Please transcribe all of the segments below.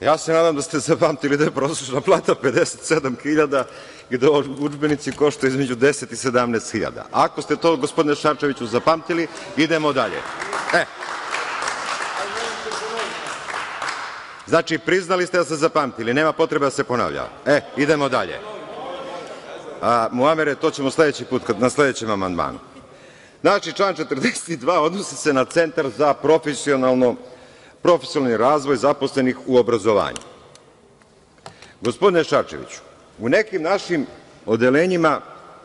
Ja se nadam da ste zapamtili da je prosečna plata 57.000 i da udžbenici koštaju između 10 i 17.000. Ako ste to, gospodine Šarčeviću, zapamtili, idemo dalje. Znači, priznali ste da ste zapamtili, nema potrebe da se ponavlja. Idemo dalje. Muamere, to ćemo sledeći put, na sledećem amandmanu. Znači, član 42 odnosi se na Centar za profesionalni razvoj zaposlenih u obrazovanju. Gospodine Šarčeviću, u nekim našim odeljenjima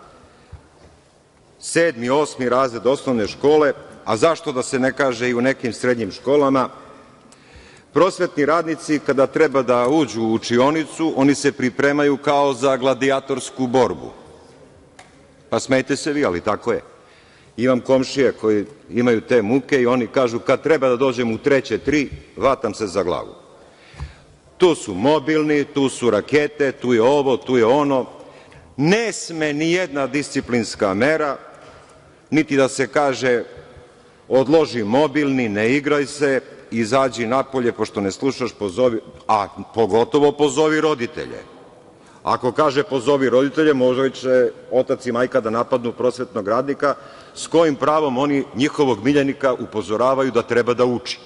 7, 8. razred osnovne škole, a zašto da se ne kaže i u nekim srednjim školama, prosvetni radnici kada treba da uđu u učionicu, oni se pripremaju kao za gladijatorsku borbu. Pa smejte se vi, ali tako je. Imam komšije koji imaju te muke i oni kažu kad treba da dođem u 3:03, vatam se za glavu. Tu su mobilni, tu su rakete, tu je ovo, tu je ono. Ne sme ni jedna disciplinska mera, niti da se kaže odloži mobilni, ne igraj se, izađi napolje, pošto ne slušaš, pozovi, a pogotovo pozovi roditelje. Ako kaže pozovi roditelje, možda će otac i majka da napadnu prosvetnog radnika, s kojim pravom oni njihovog miljenika upozoravaju da treba da uči.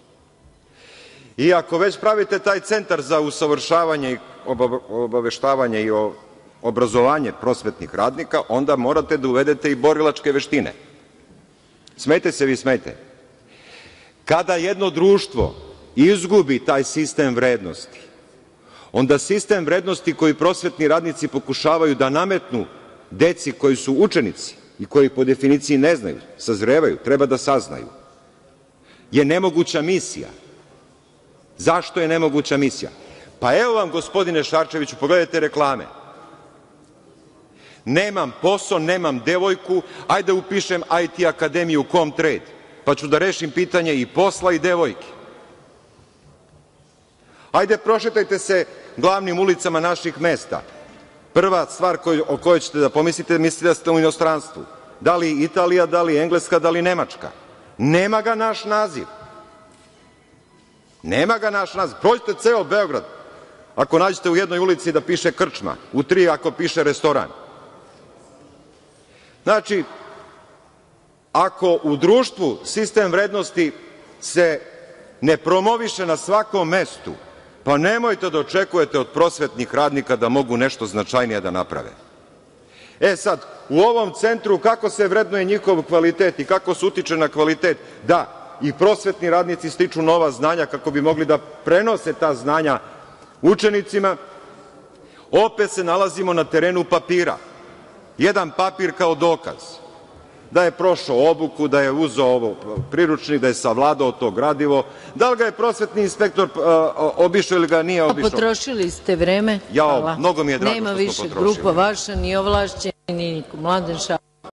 I ako već pravite taj centar za usavršavanje i obaveštavanje i obrazovanje prosvetnih radnika, onda morate da uvedete i borilačke veštine. Smejte se vi, smejte. Kada jedno društvo izgubi taj sistem vrednosti, onda sistem vrednosti koji prosvetni radnici pokušavaju da nametnu deci koji su učenici i koji po definiciji ne znaju, sazrevaju, treba da saznaju, je nemoguća misija. Zašto je nemoguća misija? Pa evo vam, gospodine Šarčeviću, pogledajte reklame. Nemam posao, nemam devojku, ajde upišem IT akademiju Comtrade, pa ću da rešim pitanje i posla i devojke. Ajde prošetajte se glavnim ulicama naših mesta. Prva stvar o kojoj ćete da pomislite, mislite da ste u inostranstvu. Da li Italija, da li Engleska, da li Nemačka. Nema ga naš naziv. Nema ga naš naziv. Prođite ceo Beograd. Ako nađete u jednoj ulici da piše krčma, u 3 ako piše restoran. Znači, ako u društvu sistem vrednosti se ne promoviše na svakom mestu, pa nemojte da očekujete od prosvetnih radnika da mogu nešto značajnije da naprave. Sad, u ovom centru kako se vrednuje njihov kvalitet i kako se utiče na kvalitet? Da, i prosvetni radnici stiču nova znanja kako bi mogli da prenose ta znanja učenicima. Opet se nalazimo na terenu papira. Jedan papir kao dokaz da je prošao obuku, da je uzeo priručnik, da je savladao to gradivo. Da li ga je prosvetni inspektor obišao ili ga nije obišao? Potrošili ste vreme. Jao, mnogo mi je drago što smo potrošili. Nema više grupa vaša, ni ovlašćeni, ni niko. Mladen Šarčević.